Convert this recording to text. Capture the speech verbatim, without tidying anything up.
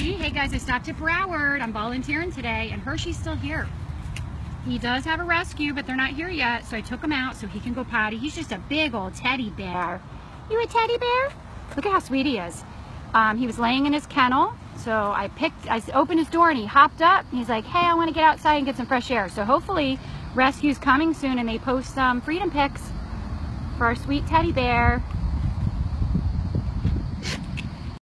Hershey. Hey guys, I stopped at Broward. I'm volunteering today, and Hershey's still here. He does have a rescue, but they're not here yet, so I took him out so he can go potty. He's just a big old teddy bear. You a teddy bear? Look at how sweet he is. Um, he was laying in his kennel, so I picked, I opened his door and he hopped up. He's like, hey, I want to get outside and get some fresh air. So hopefully rescue's coming soon and they post some freedom pics for our sweet teddy bear.